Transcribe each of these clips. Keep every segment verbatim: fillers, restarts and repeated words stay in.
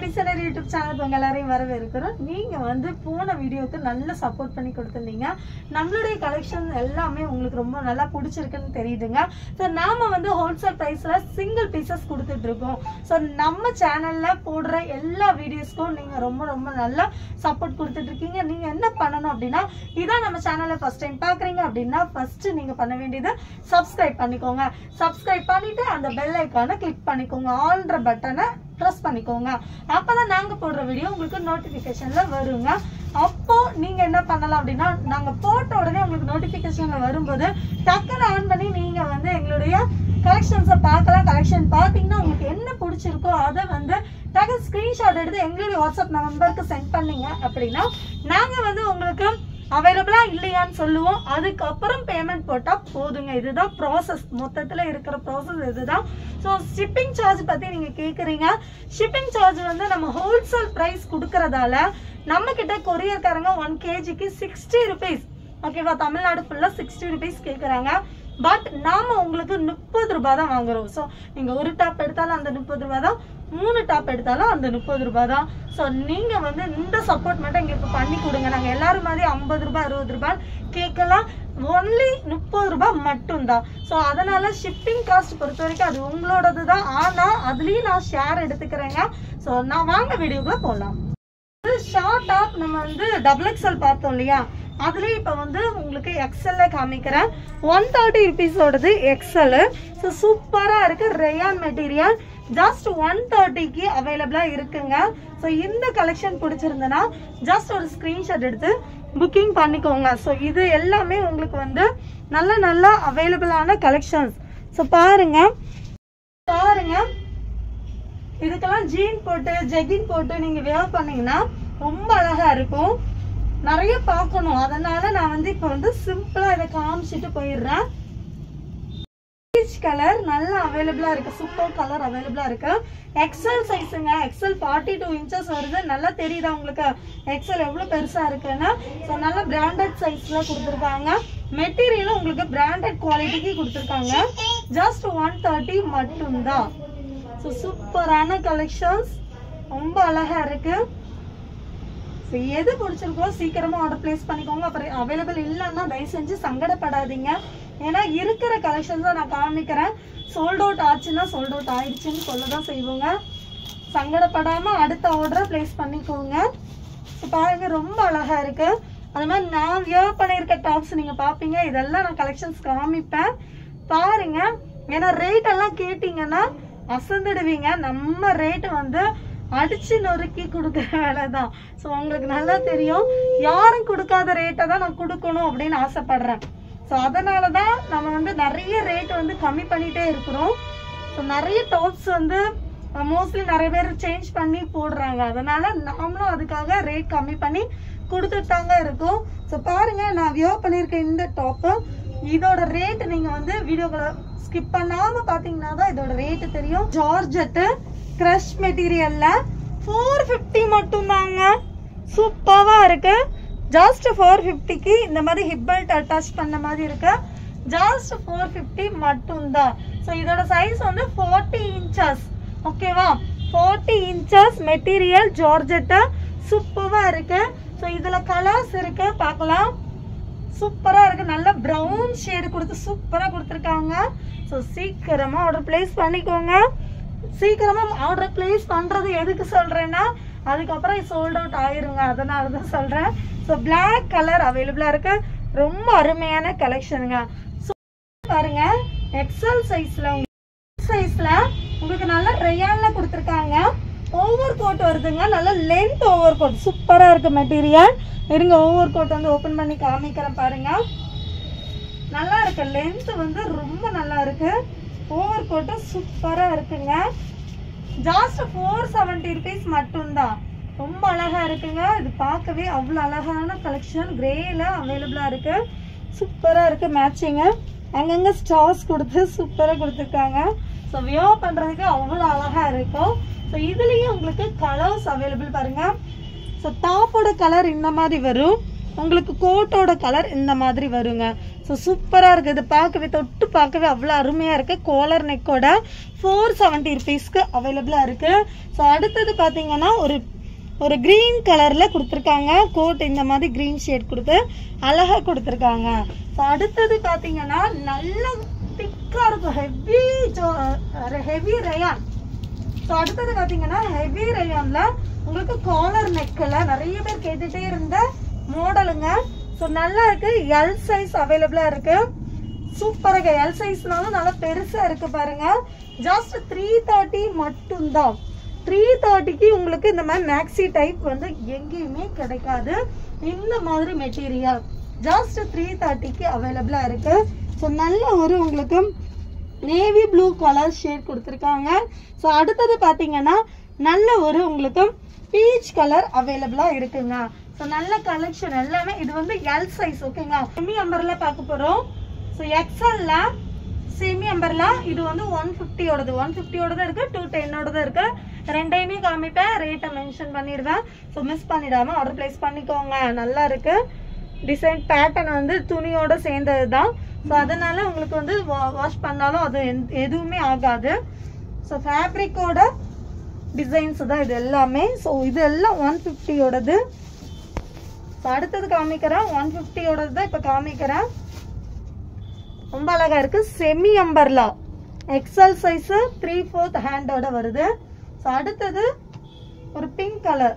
Designer YouTube channel உங்க எல்லாரையும் வரவேற்கிறோம். நீங்க வந்து போன வீடியோக்கு நல்ல சப்போர்ட் பண்ணி கொடுத்திருந்தீங்க. நம்மளுடைய கலெக்ஷன் எல்லாமே உங்களுக்கு ரொம்ப நல்லா பிடிச்சிருக்குன்னு தெரியுதுங்க. ஸோ நாம வந்து ஹோல்சேல் பிரைஸ்ல சிங்கிள் பீசஸ் கொடுத்துட்டு இருக்கோம். ஸோ நம்ம சேனல்ல போடுற எல்லா வீடியோஸ்க்கும் நீங்க ரொம்ப ரொம்ப நல்லா சப்போர்ட் கொடுத்துட்டு இருக்கீங்க. நீங்க என்ன பண்ணணும் அப்படின்னா, இதான் நம்ம சேனலை ஃபர்ஸ்ட் டைம் பாக்குறீங்க அப்படின்னா ஃபர்ஸ்ட் நீங்க பண்ண வேண்டியது சப்ஸ்கிரைப் பண்ணிக்கோங்க. சப்ஸ்கிரைப் பண்ணிட்டு அந்த பெல் ஐக்கானை கிளிக் பண்ணிக்கோங்க. ஆல்ன்ற பட்டனை பிரஸ் பண்ணிக்கோங்க. அப்பதான் நாங்க போடுற வீடியோ உங்களுக்கு நோட்டிபிகேஷன்ல வருங்க. அப்போ நீங்க என்ன பண்ணலாம் அப்படின்னா, நாங்க போட்ட உடனே உங்களுக்கு நோட்டிபிகேஷன்ல வரும்போது டக்குன்னு ஆன் பண்ணி நீங்க வந்து எங்களுடைய கலெக்ஷன்ஸை பார்க்கலாம். கலெக்ஷன் பார்த்தீங்கன்னா உங்களுக்கு என்ன பிடிச்சிருக்கோ அதை வந்து டக்கு ஸ்கிரீன்ஷாட் எடுத்து எங்களுடைய வாட்ஸ்அப் நம்பருக்கு சென்ட் பண்ணீங்க அப்படின்னா நாங்க வந்து உங்களுக்கு அவைலபிளா இல்லையான்னு சொல்லுவோம். அதுக்கப்புறம் பேமெண்ட் போட்டா போதுங்க. இதுதான் ப்ராசஸ், மொத்தத்துல இருக்கிற ப்ராசஸ் இதுதான். ஸோ ஷிப்பிங் சார்ஜ் பத்தி நீங்க கேக்குறீங்க. ஷிப்பிங் சார்ஜ் வந்து நம்ம ஹோல்சேல் பிரைஸ் கொடுக்கறதால நம்ம கிட்ட கொரியர்காரங்க ஒன் கேஜிக்கு சிக்ஸ்டி ருபீஸ் ஓகேவா, தமிழ்நாடு ஃபுல்லா சிக்ஸ்டி ருபீஸ் கேக்குறாங்க. பட் நாம உங்களுக்கு முப்பது ரூபாய் தான் வாங்குறோம். ஸோ நீங்க ஒரு டாப் எடுத்தாலும் அந்த முப்பது ரூபாய் தான், மூணு டாப் எடுத்தாலும் அந்த முப்பது ரூபாய் தான். ஸோ நீங்க வந்து இந்த சப்போர்ட் மட்டும் எங்களுக்கு பண்ணி கொடுங்க. நாங்க எல்லாரும் மாதிரி ஐம்பது ரூபாய் அறுபது ரூபாய் கேட்கலாம். ஒன்லி முப்பது ரூபாய் மட்டும்தான். ஸோ அதனால ஷிப்பிங் காஸ்ட் பொறுத்த வரைக்கும் அது உங்களோடது தான். ஆனா அதுலயும் நான் ஷேர் எடுத்துக்கிறேங்க. ஸோ நான் வாங்க வீடியோக்குள்ள போகலாம். ஷார்ட் டாப் நம்ம வந்து டபுள் எக்ஸ்எல் பார்த்தோம் இல்லையா, அதுலயும் இப்ப வந்து உங்களுக்கு எக்ஸ்எல்ல காமிக்கிறேன். ஒன் தேர்ட்டி ருபீஸோடது எக்ஸ்எல். ஸோ சூப்பரா இருக்கு. ரேயான் மெட்டீரியல் ஜஸ்ட் ஒன் தேர்ட்டிக்கு அவைலபிளா இருக்குங்க. ஸோ இந்த கலெக்ஷன் பிடிச்சிருந்தனா ஜஸ்ட் ஒரு ஸ்கிரீன்ஷாட் எடுத்து புக்கிங் பண்ணிக்கோங்க. ஸோ இது எல்லாமே உங்களுக்கு வந்து நல்ல நல்ல அவைலபிளான கலெக்ஷன்ஸ். ஸோ பாருங்க பாருங்க இதுக்கெல்லாம் ஜீன் போட்டு ஜெகின் போட்டு நீங்க வேர் பண்ணீங்கன்னா ரொம்ப அழகா இருக்கும். நிறைய பார்க்கணும், அதனால நான் வந்து இப்ப வந்து சிம்பிளா இதை காமிச்சிட்டு போயிடுறேன். கலர் நல்லா அவைலபிளா இருக்கு. சூப்பர் கலர் அவைலபிளா இருக்கு. எக்ஸ்எல் சைஸுங்க. எக்ஸ்எல் ஃபார்ட்டி டூ இன்ச்சஸ் வருது. நல்லா தெரியுதா உங்களுக்கு எக்ஸ்எல் எவ்வளவு பெருசா இருக்குன்னு? ஸோ நல்ல பிராண்டட் சைஸ்ல கொடுத்துருக்காங்க. மெட்டீரியலும் உங்களுக்கு பிராண்டட் குவாலிட்டிக்கு கொடுத்துருக்காங்க. ஜஸ்ட் ஒன் தேர்ட்டி மட்டும்தான். ஸோ சூப்பரான கலெக்ஷன்ஸ், ரொம்ப அழகா இருக்கு. எது பிடிச்சிருக்கோ சீக்கிரமா ஆர்டர் பிளேஸ் பண்ணிக்கோங்க. அப்புறம் அவைலபிள் இல்லைன்னா தயவு செஞ்சு சங்கடப்படாதீங்க. ஏன்னா இருக்கிற கலெக்ஷன்ஸ் தான் நான் காமிக்கிறேன். சோல்ட் அவுட் ஆச்சுன்னா சோல்ட் அவுட் ஆயிடுச்சுன்னு சொல்லதான் செய்வோங்க. சங்கடப்படாம அடுத்த ஆர்டரை பிளேஸ் பண்ணிக்கோங்க. பாருங்க ரொம்ப அழகா இருக்கு. அது மாதிரி நான் வியர் பண்ணியிருக்க டாப்ஸ் நீங்க பாப்பீங்க. இதெல்லாம் நான் கலெக்ஷன்ஸ் காமிப்பேன் பாருங்க. ஏன்னா ரேட் எல்லாம் கேட்டீங்கன்னா அசந்துடுவீங்க. நம்ம ரேட் வந்து அடிச்சு நொறுக்கி கொடுக்குற வேலை தான். ஸோ உங்களுக்கு நல்லா தெரியும், யாரும் கொடுக்காத ரேட்டை தான் நான் கொடுக்கணும் அப்படின்னு ஆசைப்படுறேன். ஸோ அதனால தான் நம்ம வந்து நிறைய ரேட் வந்து கம்மி பண்ணிட்டே இருக்கிறோம். ஸோ நிறைய டாப்ஸ் வந்து மோஸ்ட்லி நிறைய பேர் சேஞ்ச் பண்ணி போடுறாங்க. அதனால நாமளும் அதுக்காக ரேட் கம்மி பண்ணி கொடுத்துட்டு தாங்க இருக்கோம். ஸோ பாருங்க, நான் வியர் பண்ணியிருக்க இந்த டாப்பு இதோட ரேட் நீங்க வந்து வீடியோக்களை ஸ்கிப் பண்ணாம பாத்தீங்கன்னா தான் இதோட ரேட் தெரியும். ஜார்ஜெட் கிரஷ் மெட்டீரியல்ல ஃபோர் ஃபிஃப்டி மட்டும் தாங்க. சூப்பரா இருக்கு. ஜஸ்ட் ஃபோர் ஃபிஃப்டிக்கு இந்த மாதிரி ஹிப் பெல்ட் அட்டாச் பண்ண மாதிரி இருக்கு. ஜஸ்ட் ஃபோர் ஃபிஃப்டி மட்டும் தான். ஸோ இதோட சைஸ் வந்து ஃபார்ட்டி இன்ச்சஸ் ஓகேவா. ஃபார்ட்டி இன்ச்சஸ் மெட்டீரியல் ஜார்ஜெட் சூப்பரா இருக்கு. ஸோ இதுல கலர்ஸ் இருக்கு, பார்க்கலாம். சூப்பரா இருக்கு. நல்ல பிரவுன் ஷேடு கொடுத்து சூப்பரா கொடுத்துருக்காங்க. ஸோ சீக்கிரமா ஆர்டர் பிளேஸ் பண்ணிக்கோங்க. சீக்கிரமா ஆர்டர் பிளேஸ் பண்றது எதுக்கு சொல்றேன்னா, அதுக்கப்புறம் சோல்ட் அவுட் ஆயிருங்க. அதனால தான் சொல்றேன். ஸோ பிளாக் கலர் அவைலபிளா இருக்கு. ரொம்ப அருமையான கலெக்ஷனுங்க. பாருங்க எக்ஸ்எல் சைஸ்ல சைஸ்ல உங்களுக்கு நல்ல ரேயான்ல கொடுத்துருக்காங்க. ஓவர் கோட் வருதுங்க. நல்ல லென்த் ஓவர் கோட் சூப்பரா இருக்கு மெட்டீரியல். இருங்க ஓவர் கோட் வந்து ஓபன் பண்ணி காமிக்கிறேன் பாருங்க. நல்லா இருக்கு. லென்த் வந்து ரொம்ப நல்லா இருக்கு. ஓவர் கோட் சூப்பரா இருக்குங்க. ஜஸ்ட் ஃபோர் செவன்டி ருபீஸ் மட்டும்தான். ரொம்ப அழகா இருக்குங்க. இது பார்க்கவே அவ்வளோ அழகான கலெக்ஷன். கிரேல அவைலபிளா இருக்கு. சூப்பரா இருக்கு. மேட்சிங்க அங்கங்க ஸ்டார்ஸ் கொடுத்து சூப்பரா கொடுத்துருக்காங்க. ஸோ வியர் பண்றதுக்கு அவ்வளோ அழகா இருக்கும். ஸோ இதுலயும் உங்களுக்கு கலர்ஸ் அவைலபிள் பாருங்க. ஸோ டாப்போட கலர் இந்த மாதிரி வரும். உங்களுக்கு கோட்டோட கலர் இந்த மாதிரி வருங்க. ஸோ சூப்பராக இருக்குது. இது பார்க்கவே தொட்டு பார்க்கவே அவ்வளோ அருமையாக இருக்குது. கோலர் நெக்கோட ஃபோர் செவன்ட்டி ருபீஸ்க்கு அவைலபிளாக இருக்குது. ஸோ அடுத்தது பார்த்தீங்கன்னா ஒரு ஒரு க்ரீன் கலரில் கொடுத்துருக்காங்க. கோட் இந்த மாதிரி க்ரீன் ஷேட் கொடுத்து அழகாக கொடுத்துருக்காங்க. ஸோ அடுத்தது பார்த்தீங்கன்னா நல்ல திக்காக இருக்கும், ஹெவி ஹெவி ரயான். ஸோ அடுத்தது பார்த்தீங்கன்னா ஹெவி ரயானில் உங்களுக்கு காலர் நெக்கில் நிறைய பேர் கேட்டுகிட்டே இருந்த மாடலுங்க. ஸோ நல்லா இருக்குது. எல் சைஸ் அவைலபிளாக இருக்குது. சூப்பராக எல் சைஸ்னாலும் நல்லா பெருசாக இருக்குது பாருங்கள். ஜஸ்ட் த்ரீ தேர்ட்டி மட்டும்தான். த்ரீ தேர்ட்டிக்கு உங்களுக்கு இந்த மாதிரி மேக்ஸி டைப் வந்து எங்கேயுமே கிடைக்காது. இந்த மாதிரி மெட்டீரியல் ஜஸ்ட் த்ரீ தேர்ட்டிக்கு அவைலபிளாக இருக்குது. ஸோ நல்ல ஒரு உங்களுக்கு நேவி ப்ளூ கலர் ஷேட் கொடுத்துருக்காங்க. ஸோ அடுத்தது பார்த்தீங்கன்னா நல்ல ஒரு உங்களுக்கு பீச் கலர் அவைலபிளாக இருக்குங்க. ஸோ நல்ல கலெக்ஷன் எல்லாமே. இது வந்து எல் சைஸ் ஓகேங்களா. செமி அம்பர்ல பார்க்க போகிறோம். ஸோ எக்ஸ்எல்ல செமி அம்பர்லா இது வந்து ஒன் ஃபிஃப்டியோடது ஒன் ஃபிஃப்டியோட தான் இருக்குது, டூ டென்னோட தான் இருக்குது. ரெண்டையுமே காமிப்பேன், ரேட்டை மென்ஷன் பண்ணிடுவேன். ஸோ மிஸ் பண்ணிடாமல் ஆர்டர் ப்ளேஸ் பண்ணிக்கோங்க. நல்லா இருக்குது. டிசைன் பேட்டர்ன் வந்து துணியோட சேர்ந்தது தான். ஸோ அதனால உங்களுக்கு வந்து வாஷ் பண்ணாலும் அது எதுவுமே ஆகாது. ஸோ ஃபேப்ரிக்கோட டிசைன்ஸ் தான் இது எல்லாமே. ஸோ இது எல்லாம் ஒன் ஃபிஃப்டியோடது. ஸோ அடுத்தது காமிக்கிறேன். ஒன் ஃபிஃப்டியோடது தான் இப்போ காமிக்கிறேன். ரொம்ப அழகா இருக்கு. Semi umbrella XL size three fourth ஹேண்டோட வருது. ஸோ அடுத்தது ஒரு பிங்க் கலர்.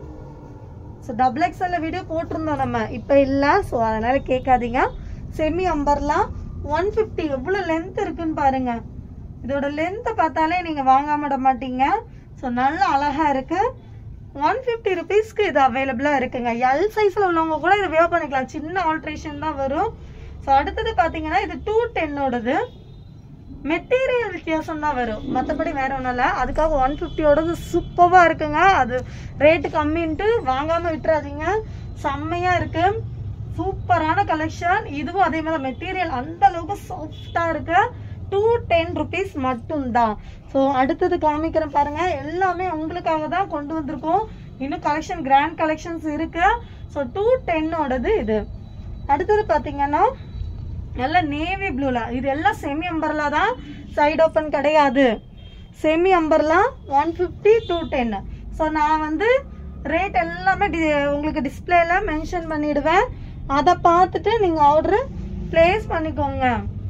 ஸோ டபுள் எக்ஸ்எல்ல வீடியோ போட்டிருந்தோம் நம்ம, இப்போ இல்லை. ஸோ அதனால கேட்காதீங்க. Semi umbrella one fifty. எவ்வளோ லென்த் இருக்குன்னு பாருங்க. இதோட லென்த்தை பார்த்தாலே நீங்கள் வாங்காம விட மாட்டீங்க. ஸோ நல்லா அழகா இருக்கு. ஒன் ஃபிஃப்டி ருபீஸ்க்கு இது அவைலபிளாக இருக்குங்க. எல் சைஸில் உள்ளவங்க கூட இதை வேவ் பண்ணிக்கலாம். சின்ன ஆல்ட்ரேஷன் தான் வரும். ஸோ அடுத்தது பார்த்தீங்கன்னா இது டூ டென்னோடது. மெட்டீரியல் வித்தியாசம் தான் வரும், மற்றபடி வேற ஒன்றும் இல்லை. அதுக்காக ஒன் ஃபிஃப்டியோடது சூப்பராக இருக்குங்க. அது ரேட்டு கம்மின்ட்டு வாங்காமல் விட்டுறாதீங்க. செம்மையாக இருக்கு. சூப்பரான கலெக்ஷன். இதுவும் அதே மாதிரி மெட்டீரியல் அந்த அளவுக்கு சாஃப்டாக இருக்கு. டூ டென் ருபீஸ் மட்டும்தான். ஸோ அடுத்தது காமிக்கிறேன் பாருங்க. எல்லாமே உங்களுக்காக தான் கொண்டு வந்திருக்கோம். இன்னும் கலெக்ஷன் கிராண்ட் கலெக்ஷன்ஸ் இருக்கு. ஸோ டூ டென்னோடது இது. அடுத்தது பார்த்தீங்கன்னா நல்ல நேவி ப்ளூல. இது எல்லாம் செமி அம்பர்லா தான், சைடு ஓப்பன் கிடையாது. Semi umbrella one fifty two ten. So நான் வந்து ரேட் எல்லாமே டி உங்களுக்கு டிஸ்பிளேல மென்ஷன் பண்ணிடுவேன். அதை பார்த்துட்டு நீங்கள் ஆர்டர் பிளேஸ் பண்ணிக்கோங்க.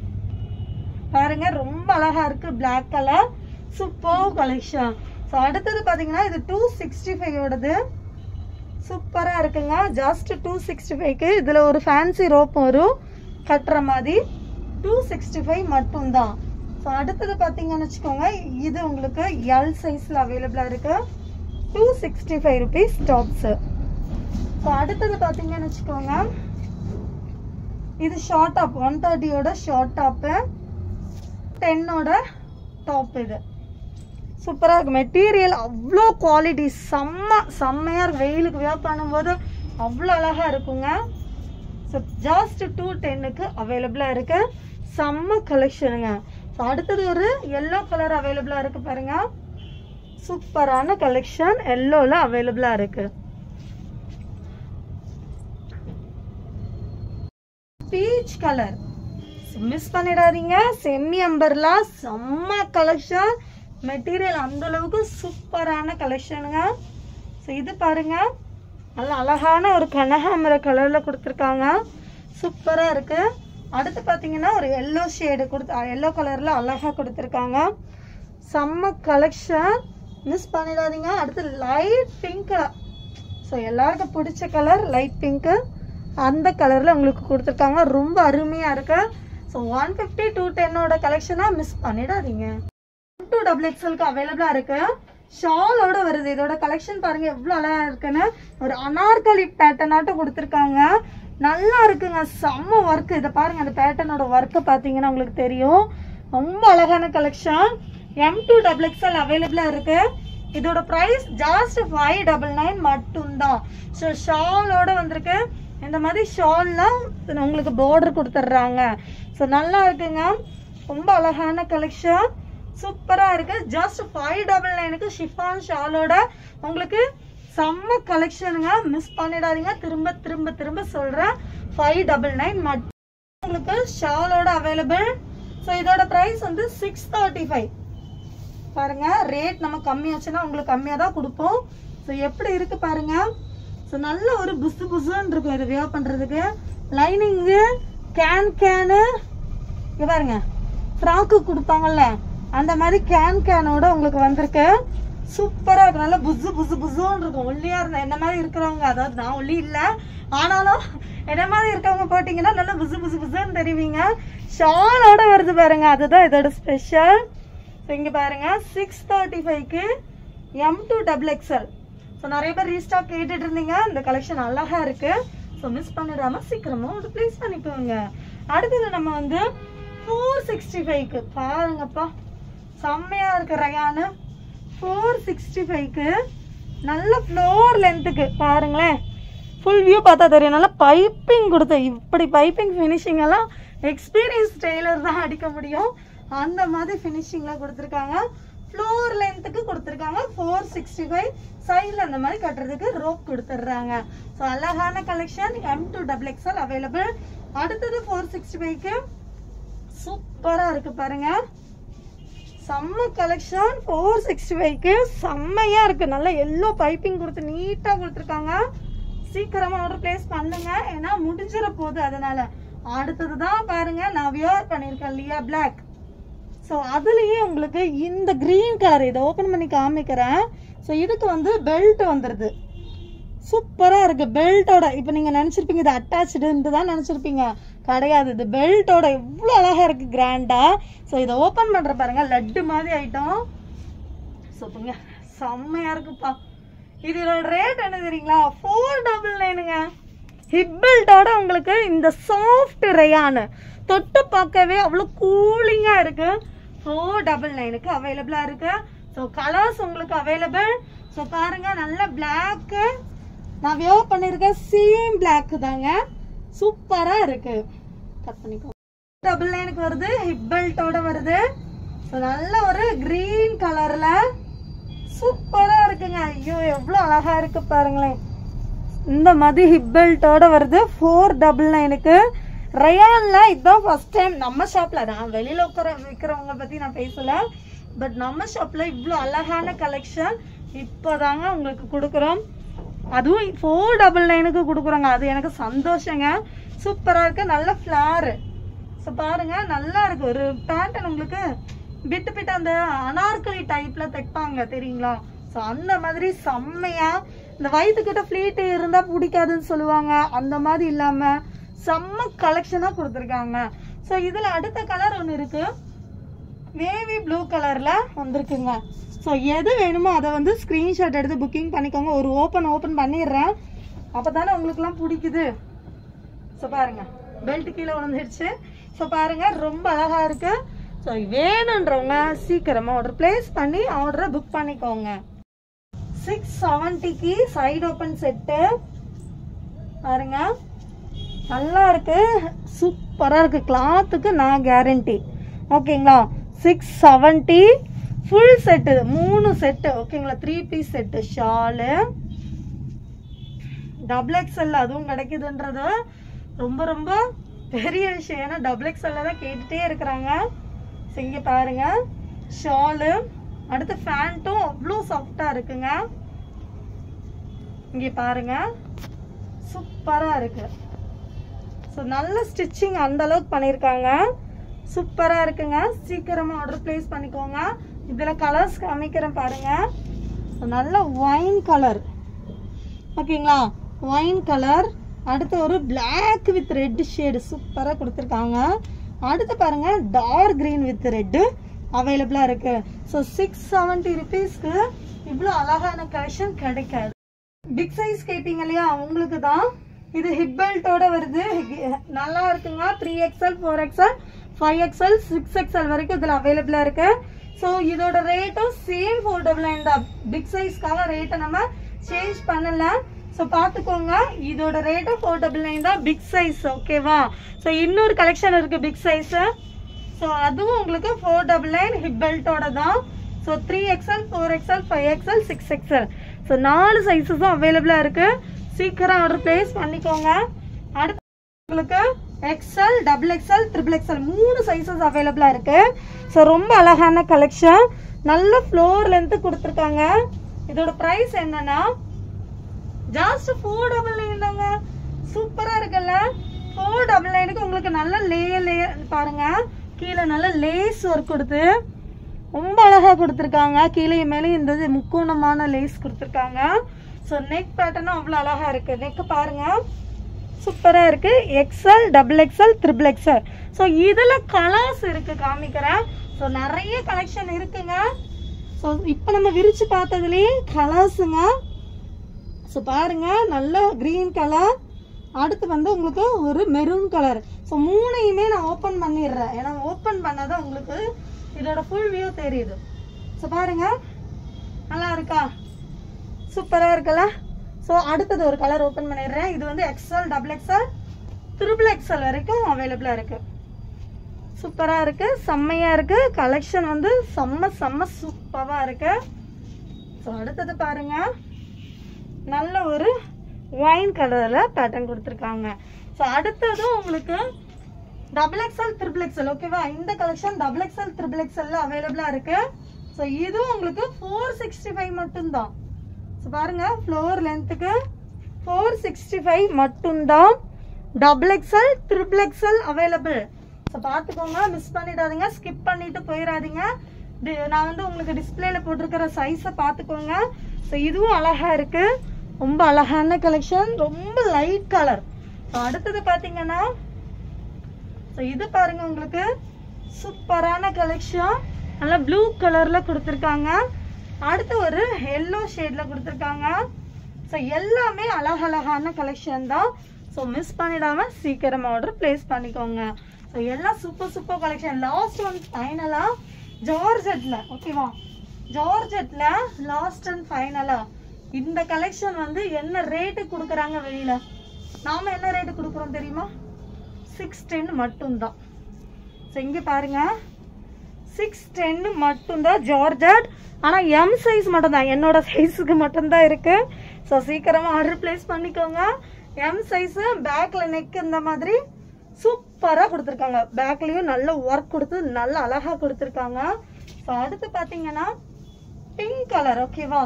பாருங்க ரொம்ப அழகா இருக்கு. Black colour super collection. So அடுத்தது பார்த்தீங்கன்னா இது டூ சிக்ஸ்டி ஃபைவோடது. சூப்பராக இருக்குங்க. ஜஸ்ட் டூ சிக்ஸ்டி ஃபைவ்க்கு இதில் ஒரு ஃபேன்சி ரோப் வரும் கட்டுற மாதிரி. டூ சிக்ஸ்டி ஃபைவ் மட்டும்தான். ஸோ அடுத்தது பார்த்தீங்கன்னு வச்சுக்கோங்க, இது உங்களுக்கு எல் சைஸில் அவைலபிளாக இருக்கு. Two sixty five rupees tops. So அடுத்தது பார்த்தீங்கன்னு வச்சுக்கோங்க, இது ஷார்ட் டாப் ஒன் தேர்ட்டியோட ஷார்ட் டாப்பு, டென்னோட டாப். இது சூப்பராக இருக்கு. மெட்டீரியல் அவ்வளோ குவாலிட்டி செம்ம செம்மையாக இருக்கு. வெயிலுக்கு வேர் பண்ணும்போது அவ்வளோ அழகாக இருக்குங்க. ஸோ ஜஸ்ட் டூ டென்னுக்கு அவைலபிளாக இருக்கு. செம்ம கலெக்ஷனுங்க. ஸோ அடுத்தது ஒரு எல்லோ கலர் அவைலபிளாக இருக்கு பாருங்க. சூப்பரான கலெக்ஷன் எல்லோவில் அவைலபிளாக இருக்கு. பீச் கலர் மிஸ் பண்ணிடாதீங்க. செமி அம்பர்லா செம்ம கலெக்ஷன். மெட்டீரியல் அந்த அளவுக்கு சூப்பரான கலெக்ஷனுங்க. ஸோ இது பாருங்க, நல்ல அழகான ஒரு கனகாமர கலரில் கொடுத்துருக்காங்க. சூப்பராக இருக்குது. அடுத்து பார்த்தீங்கன்னா ஒரு எல்லோ ஷேடு கொடுத்து எல்லோ கலரில் அழகாக கொடுத்துருக்காங்க. செம்ம கலெக்ஷன், மிஸ் பண்ணிடாதீங்க. அடுத்து லைட் பிங்க். ஸோ எல்லாருக்கும் பிடிச்ச கலர் லைட் பிங்க்கு. அந்த கலரில் உங்களுக்கு கொடுத்துருக்காங்க. ரொம்ப அருமையாக இருக்கு. ஸோ ஒன் ஃபிஃப்டி டூ டென்னோட கலெக்ஷனாக மிஸ் பண்ணிடாதீங்க. டூ டபுள் எக்ஸ்எல்க்கு அவைலபிளாக இருக்கு. ஷாலோட வருது. இதோட கலெக்ஷன் பாருங்க எவ்வளோ அழகா இருக்குன்னு. ஒரு அனார்கலி பேட்டர்னாட்டும் கொடுத்துருக்காங்க. நல்லா இருக்குங்க. செம்ம ஒர்க். இதை பாருங்க, அந்த பேட்டர்னோட ஒர்க்கை பார்த்தீங்கன்னா உங்களுக்கு தெரியும். ரொம்ப அழகான collection. M two double XL அவைலபிளாக இருக்கு. இதோட price just five double nine மட்டும்தான். ஸோ ஷாலோட வந்திருக்கு. இந்த மாதிரி ஷால்லாம் உங்களுக்கு பார்டர் கொடுத்துட்றாங்க. ஸோ நல்லா இருக்குங்க. ரொம்ப அழகான கலெக்ஷன். சூப்பராக இருக்கு. ஜஸ்ட் ஃபைவ் டபுள் நைனுக்கு ஷிஃபான் ஷாலோட உங்களுக்கு செம்ம கலெக்ஷனுங்க, மிஸ் பண்ணிடாதீங்க. திரும்ப திரும்ப திரும்ப சொல்றேன், ஃபைவ் டபுள் நைன் மட்டும் உங்களுக்கு ஷாலோட அவைலபிள். ஸோ இதோட ப்ரைஸ் வந்து சிக்ஸ் தேர்ட்டி ஃபைவ். பாருங்க, ரேட் நம்ம கம்மியாச்சுன்னா உங்களுக்கு கம்மியாக தான் கொடுப்போம். ஸோ எப்படி இருக்கு பாருங்க. ஸோ நல்ல ஒரு புசு புசுன்னு இருக்கும் இது வியர் பண்ணுறதுக்கு. லைனிங்கு கேன் கேனு இங்கே பாருங்க, ஃப்ராக்கு கொடுப்பாங்கல்ல அந்த மாதிரி கேன் கேனோட உங்களுக்கு வந்திருக்கு. சூப்பராக இருக்கும், நல்லா புசு புசு புசுன்னு இருக்கும். ஒல்லியாக இருந்த என்ன மாதிரி இருக்கிறவங்க, அதாவது நான் ஒல்லி இல்லை ஆனாலும் என்ன மாதிரி இருக்கவங்க போட்டிங்கன்னா நல்லா புசு புசு புசுன்னு தெரிவிங்க. ஷாலோட வருது பாருங்க, அதுதான் இதோட ஸ்பெஷல். ஸோ இங்கே பாருங்க, சிக்ஸ் தேர்ட்டி ஃபைவ்க்கு M two double XL. So நிறைய பேர் ரீஸ்டாக் கேட்டுட்டு இருந்தீங்க. இந்த கலெக்ஷன் அழகா இருக்கு. ஸோ மிஸ் பண்ணிடாம சீக்கிரமா வந்து ப்ளேஸ் பண்ணிக்கோங்க. அடுத்தது நம்ம வந்து ஃபோர் சிக்ஸ்டி ஃபைவ்க்கு பாருங்கப்பா, செம்மையா இருக்கு ரயானு. ஃபோர் சிக்ஸ்டி ஃபைவ்க்கு நல்ல ஃப்ளோர் லென்த்துக்கு பாருங்களேன், ஃபுல் வியூ பார்த்தா தெரியும். நல்லா பைப்பிங் கொடுத்து, இப்படி பைப்பிங் ஃபினிஷிங் எல்லாம் எக்ஸ்பீரியன்ஸ் டெய்லர் தான் அடிக்க முடியும். அந்த மாதிரி ஃபினிஷிங்ல கொடுத்துருக்காங்க. ஃப்ளோர் லென்த்துக்கு கொடுத்துருக்காங்க. ஃபோர் சிக்ஸ்டி ஃபைவ் சைடில் அந்த மாதிரி கட்டுறதுக்கு ரோப் கொடுத்துட்றாங்க. ஸோ அழகான collection, M two double XL available. அடுத்தது ஃபோர் சிக்ஸ்டி ஃபைவ்க்கு சூப்பராக இருக்கு பாருங்க, செம்ம கலெக்ஷன். ஃபோர் சிக்ஸ்டி ஃபைவ்க்கு செம்மையா இருக்கு. நல்லா எல்லோ பைப்பிங் கொடுத்து நீட்டாக கொடுத்துருக்காங்க. சீக்கிரமா ஆர்டர் பிளேஸ் பண்ணுங்க, ஏன்னா முடிஞ்சிட போகுது. அதனால அடுத்தது தான் பாருங்க, நான் வியர் பண்ணியிருக்கேன் லியா பிளாக். ஸோ அதுலேயே உங்களுக்கு இந்த கிரீன் கலர், இதை ஓப்பன் பண்ணி காமிக்கிறேன். ஸோ இதுக்கு வந்து பெல்ட் வந்துடுது, சூப்பராக இருக்கு பெல்ட்டோட. இப்போ நீங்கள் நினச்சிருப்பீங்க இது அட்டாச்சுடுன்ட்டு தான் நினச்சிருப்பீங்க, கிடையாது. இது பெல்ட்டோட எவ்வளோ அழகாக இருக்கு, கிராண்டா. ஸோ இதை ஓப்பன் பண்ணுற பாருங்க, லட்டு மாதிரி ஐட்டம். சூப்பருங்க, செம்மையா இருக்குப்பா. இதோட ரேட் என்ன தெரியுங்களா, ஃபோர் டபுள் நைனுங்க. ஹிப் பெல்ட்டோட உங்களுக்கு இந்த சாஃப்ட் ரயானு தொட்டு பார்க்கவே அவ்வளோ கூலிங்காக இருக்கு. ஃபோர் டபுள் நைனுக்கு அவைலபிளாக இருக்கு. ஸோ கலர்ஸ் உங்களுக்கு அவைலபிள். ஸோ பாருங்க, நல்ல பிளாக்கு, நான் வியர் பண்ணியிருக்கேன் சேம் பிளாக் தாங்க, சூப்பராக இருக்கு. கட் பண்ணிக்கோ. டபுள் நைனுக்கு வருது, ஹிப் பெல்ட்டோட வருது. ஸோ நல்ல ஒரு கிரீன் கலர்ல சூப்பரா இருக்குங்க. ஐயோ எவ்வளோ அழகா இருக்கு பாருங்களேன். இந்த மாதிரி ஹிப் பெல்ட்டோட வருது, ஃபோர் டபுள் நைனுக்கு. ரயான்ல இதுதான் ஃபர்ஸ்ட் டைம் நம்ம ஷாப்ல. நான் வெளியில உட்கார விற்கிறவங்க பத்தி நான் பேசல, பட் நம்ம ஷாப்ல இவ்வளோ அழகான கலெக்ஷன் இப்போதாங்க உங்களுக்கு கொடுக்குறோம். அதுவும் ஃபோர் டபுள் நைனுக்கு கொடுக்குறோங்க, அது எனக்கு சந்தோஷங்க. சூப்பரா இருக்கு, நல்ல ஃபிளாரு. ஸோ பாருங்க, நல்லா இருக்கு. ஒரு பேட்டர்ன் உங்களுக்கு பிட்டு பிட்டு அந்த அனார்கலி டைப்ல தைப்பாங்க தெரியுங்களா. ஸோ அந்த மாதிரி செம்மையா, இந்த வயிற்றுக்கிட்ட ஃபிளீட் இருந்தா பிடிக்காதுன்னு சொல்லுவாங்க, அந்த மாதிரி இல்லாம செம்ம கலெக்ஷனா கொடுத்துருக்காங்க. ஸோ இதுல அடுத்த கலர் ஒன்று இருக்கு, நேவி ப்ளூ கலர்ல வந்திருக்குங்க. ஸோ எது வேணுமோ அதை வந்து ஸ்கிரீன்ஷாட் எடுத்து புக்கிங் பண்ணிக்கோங்க. ஒரு ஓப்பன் ஓப்பன் பண்ணிடுறேன், அப்பதானே உங்களுக்குலாம் பிடிக்குது. ஸோ பாருங்க, பெல்ட் கீழே விழுந்துடுச்சு. ஸோ பாருங்க, ரொம்ப அழகா இருக்கு. ஸோ வேணுன்றவங்க சீக்கிரமா ஆர்டர் பிளேஸ் பண்ணி ஆர்டரை புக் பண்ணிக்கோங்க. சிக்ஸ் செவன்ட்டிக்கு சைடு ஓப்பன் செட்டு பாருங்க, நல்லா இருக்கு, சூப்பரா இருக்கு. கிளாத்துக்கு நான் கேரண்டி, ஓகேங்களா. சிக்ஸ் செவன்ட்டி ஃபுல் செட்டு, மூணு செட்டு, ஓகேங்களா. Three piece set, shawl double XL அதுவும் கிடைக்குதுன்றது ரொம்ப ரொம்ப பெரிய விஷயம். ஏன்னா டபுள் எக்ஸ்எல்ல தான் கேட்டுட்டே இருக்கிறாங்க. இங்க பாருங்க ஷாலு, அடுத்து ஃபேண்ட்டும் அவ்வளோ சாஃப்டா இருக்குங்க. இங்க பாருங்க, சூப்பரா இருக்கு. ஸோ நல்ல ஸ்டிச்சிங் அந்த அளவுக்கு பண்ணியிருக்காங்க, சூப்பரா இருக்குங்க. சீக்கிரமா ஆர்டர் பிளேஸ் பண்ணிக்கோங்க. இதுல கலர்ஸ் காமிக்கிறேன் பாருங்க. நல்ல ஒயின் கலர், ஓகேங்களா, ஒயின் கலர். அடுத்து ஒரு பிளாக் வித் ரெட் ஷேடு சூப்பரா கொடுத்துருக்காங்க. அடுத்து பாருங்க, டார்க் கிரீன் வித் ரெட் அவைலபிளா இருக்கு. ஸோ சிக்ஸ் செவன்ட்டி ருபீஸ்க்கு இவ்வளோ அழகான கலெக்ஷன் கிடைக்காது. பிக் சைஸ் கேட்டீங்க இல்லையா, உங்களுக்கு தான் இது. ஹிப் பெல்ட்டோட வருது, நல்லா இருக்குங்க. Three XL four XL five XL six XL வரைக்கும் இதில் அவைலபிளா இருக்கு. ஸோ இதோட ரேட்டும் சேம் ஃபோர் டபுள் நைன் தான். பிக் சைஸ்க்காக ரேட்டை நம்ம சேஞ்ச் பண்ணல. ஸோ பார்த்துக்கோங்க, இதோட ரேட்டும் ஃபோர் டபுள் நைன் தான் பிக் சைஸ், ஓகேவா. ஸோ இன்னொரு கலெக்ஷன் இருக்கு பிக் சைஸ். ஸோ அதுவும் உங்களுக்கு ஃபோர் டபுள் நைன் ஹிப் பெல்ட்டோட தான். So three XL four XL five XL six XL so so நாலு சைஸஸும் அவைலபிளாக இருக்குது. சீக்கிரம் ஆர்டர் பிளேஸ் பண்ணிக்கோங்க. அடுத்து உங்களுக்கு XL, double XL, triple XL மூணு சைஸஸ் அவைலபிளாக இருக்குது. ஸோ ரொம்ப அழகான கலெக்ஷன், நல்ல ஃப்ளோர் லென்த்து கொடுத்துருக்காங்க. இதோட ப்ரைஸ் என்னன்னா ஜாஸ்ட் ஃபோர் டபுள் நைன் தாங்க. சூப்பராக இருக்குல்ல? ஃபோர் டபுள் நைனுக்கு உங்களுக்கு நல்ல லேயர் லேயர் பாருங்க, கீழே நல்ல லேஸ் ஒர்க் கொடுத்து ரொம்ப அழகாக கொடுத்துருக்காங்க. கீழே மேலே இந்த முக்கோணமான லேஸ் கொடுத்துருக்காங்க. ஸோ நெக் பேட்டர்னும் அவ்வளோ அழகாக இருக்குது. நெக்கு பாருங்க, சூப்பராக இருக்குது. XL, double XL, triple XL. So இதில் கலர்ஸ் இருக்குது, காமிக்கிறேன். ஸோ நிறைய கலெக்ஷன் இருக்குங்க. ஸோ இப்போ நம்ம விரிச்சு பார்த்ததுலேயே கலர்ஸுங்க. ஸோ பாருங்க, நல்ல க்ரீன் கலர், அடுத்து வந்து உங்களுக்கு ஒரு மெரூன் கலர். ஸோ மூணையுமே நான் ஓப்பன் பண்ணிடுறேன், ஏன்னா ஓப்பன் பண்ணாதான் உங்களுக்கு இதோட ஃபுல் வியூ தெரியுது. ஸோ பாருங்க, நல்லா இருக்கா? சூப்பராக இருக்குல்ல? ஸோ அடுத்தது ஒரு கலர் ஓப்பன் பண்ணிடுறேன். இது வந்து XL, double XL, triple XL வரைக்கும் அவைலபிளாக இருக்குது. சூப்பராக இருக்குது, செம்மையாக இருக்குது. கலெக்ஷன் வந்து செம்ம செம்ம சூப்பராக இருக்குது. ஸோ அடுத்தது பாருங்க, நல்ல ஒரு ஒயின் கலரில் பேட்டர்ன் கொடுத்துருக்காங்க. ஸோ அடுத்ததும் உங்களுக்கு டபுள் எக்ஸ்எல், ட்ரிபிள் எக்ஸ்எல் ஓகேவா? இந்த கலெக்ஷன் டபுள் எக்ஸ்எல், ட்ரிபிள் எக்ஸ்எல்ல அவைலபிளாக இருக்குது. ஸோ இதுவும் உங்களுக்கு ஃபோர் சிக்ஸ்டி ஃபைவ் மட்டும்தான். ஸோ பாருங்க, ஃப்ளோர் லென்த்துக்கு ஃபோர் சிக்ஸ்டி ஃபைவ் மட்டும்தான். Double XL, triple XL available. So பார்த்துக்கோங்க, மிஸ் பண்ணிடாதீங்க, ஸ்கிப் பண்ணிட்டு போயிடாதீங்க. நான் வந்து உங்களுக்கு டிஸ்பிளேல போட்டிருக்கிற சைஸை பார்த்துக்கோங்க. ஸோ இதுவும் அழகாக இருக்குது, ரொம்ப அழகான கலெக்ஷன், ரொம்ப லைட் கலர். ஸோ அடுத்தது பார்த்தீங்கன்னா, ஸோ இது பாருங்க, உங்களுக்கு சூப்பரான கலெக்ஷன், நல்லா ப்ளூ கலரில் கொடுத்துருக்காங்க. அடுத்து ஒரு எல்லோ ஷேடில் கொடுத்துருக்காங்க. ஸோ எல்லாமே அழகழகான கலெக்ஷன் தான். ஸோ மிஸ் பண்ணிடாமல் சீக்கிரம் ஆர்டர் பிளேஸ் பண்ணிக்கோங்க. ஸோ எல்லாம் super super collection. Last one ஃபைனலாக ஜார்ஜெட்டில் ஓகேவா? ஜார்ஜெட்டில் லாஸ்ட் அண்ட் ஃபைனலாக இந்த கலெக்ஷன் வந்து என்ன ரேட்டு கொடுக்குறாங்க வெளியில்? நாம் என்ன ரேட்டு கொடுக்குறோம் தெரியுமா? சிக்ஸ் டென் மட்டும்தான். ஸோ இங்கே பாருங்கள், சிக்ஸ் டென் மட்டும்தான் ஜார்ஜெட். ஆனால் எம் சைஸ் மட்டும்தான், என்னோட சைஸுக்கு மட்டும்தான் இருக்குது. ஸோ சீக்கிரமாக ஆர்டர் பிளேஸ் பண்ணிக்கோங்க. எம் சைஸு, பேக்கில் நெக் இந்த மாதிரி சூப்பராக கொடுத்துருக்காங்க. பேக்லேயும் நல்ல ஒர்க் கொடுத்து நல்ல அழகாக கொடுத்துருக்காங்க. ஸோ அடுத்து பார்த்தீங்கன்னா பிங்க் கலர் ஓகேவா?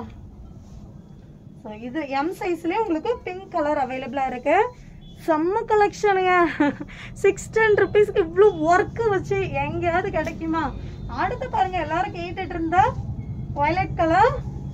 ஸோ இது எம் சைஸ்லேயே உங்களுக்கு பிங்க் கலர் அவைலபிளாக இருக்குது. செம்ம கலெக்ஷனுங்க. சிக்ஸ் டென் ருபீஸ்க்கு இவ்வளோ ஒர்க்கு வச்சு எங்கேயாவது கிடைக்குமா? அடுத்து பாருங்க, எல்லாரும் கேட்டுட்டு இருந்தா வயலட் கலர்,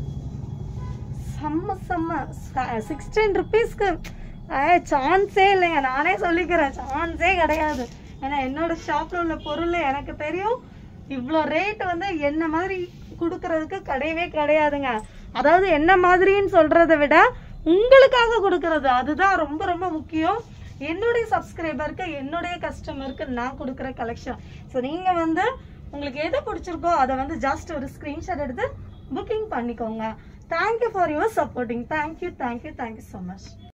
செம்ம செம்ம சிக்ஸ்டீன் ருபீஸ்க்கு சான்ஸே இல்லைங்க. நானே சொல்லிக்கிறேன், சான்ஸே கிடையாது. ஏன்னா என்னோட ஷாப்ல உள்ள பொருள் எனக்கு தெரியும். இவ்வளோ ரேட் வந்து என்ன மாதிரி கொடுக்கறதுக்கு கிடையவே கிடையாதுங்க. அதாவது என்ன மாதிரின்னு சொல்றதை விட உங்களுக்காக கொடுக்கறது, அதுதான் ரொம்ப ரொம்ப முக்கியம். என்னுடைய சப்ஸ்கிரைபருக்கு, என்னுடைய கஸ்டமருக்கு நான் கொடுக்குற கலெக்ஷன். ஸோ நீங்கள் வந்து உங்களுக்கு எது பிடிச்சிருக்கோ அதை வந்து ஜஸ்ட் ஒரு ஸ்க்ரீன்ஷாட் எடுத்து புக்கிங் பண்ணிக்கோங்க. Thank you for your supporting. Thank you thank you thank you so much.